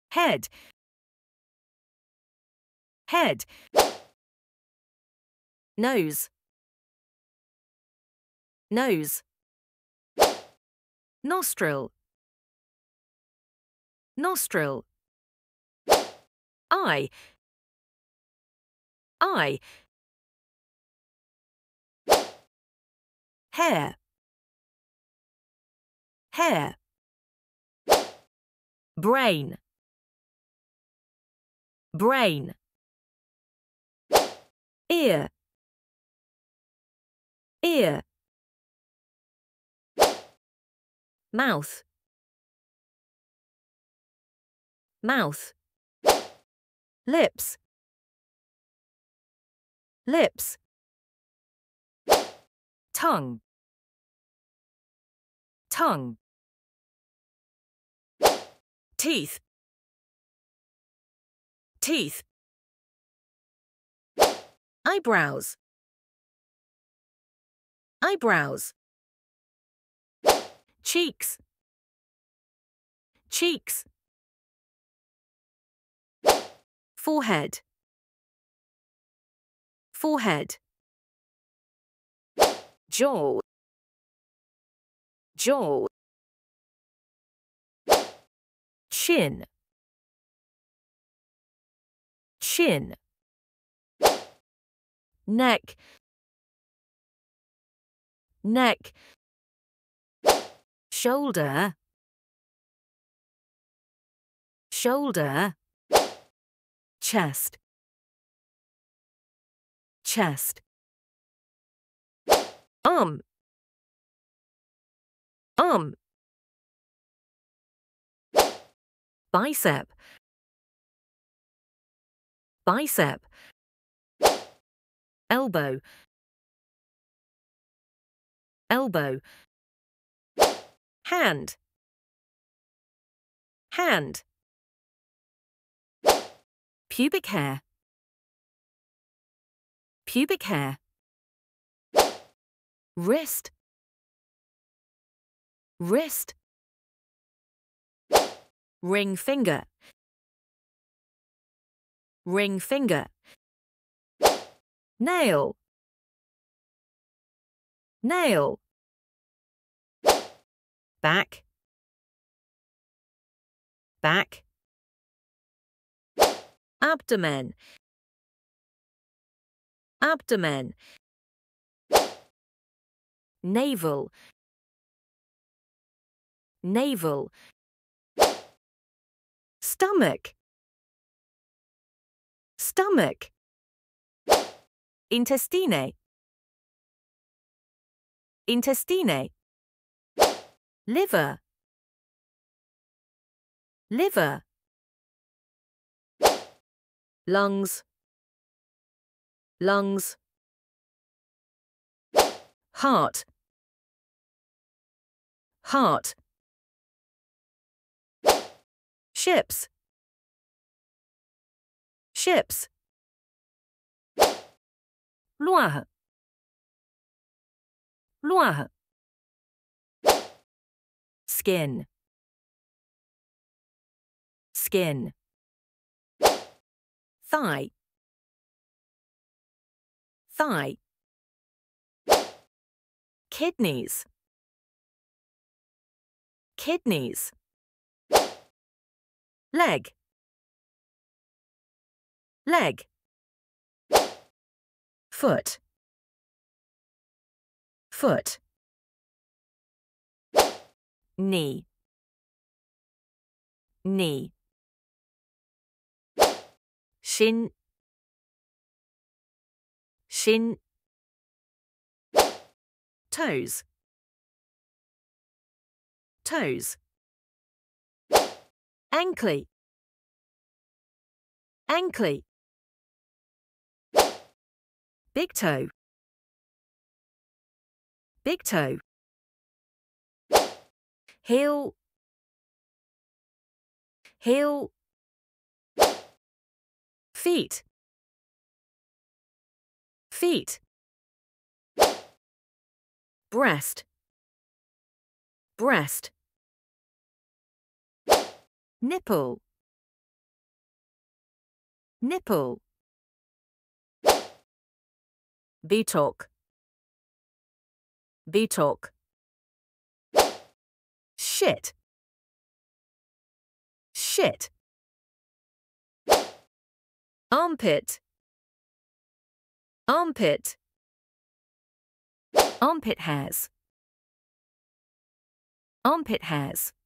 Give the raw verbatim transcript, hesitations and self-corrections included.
head, head, nose, nose, nostril, nostril, eye, eye, hair, hair, brain, brain, ear, ear, mouth, mouth, lips, lips, tongue, tongue, teeth, teeth, eyebrows, eyebrows, cheeks, cheeks, forehead, forehead, jaw, jaw, chin, chin, neck, neck, shoulder, shoulder, chest, chest, arm, arm, bicep, bicep, elbow, elbow, hand, hand, pubic hair, pubic hair, wrist, wrist, ring finger, ring finger, nail, nail, back, back, abdomen, abdomen, navel, navel, stomach, stomach, intestine, intestine, liver, liver, lungs, lungs, heart, heart, ships, ships, loin, loin, skin, skin, thigh, thigh, kidneys, kidneys, leg, leg, foot, foot, knee, knee, shin, shin, toes, toes, ankle, ankle, big toe, big toe, heel, heel, feet, feet, breast, breast, nipple, nipple, buttock, buttock, shit, shit, armpit, armpit, armpit hairs, armpit hairs.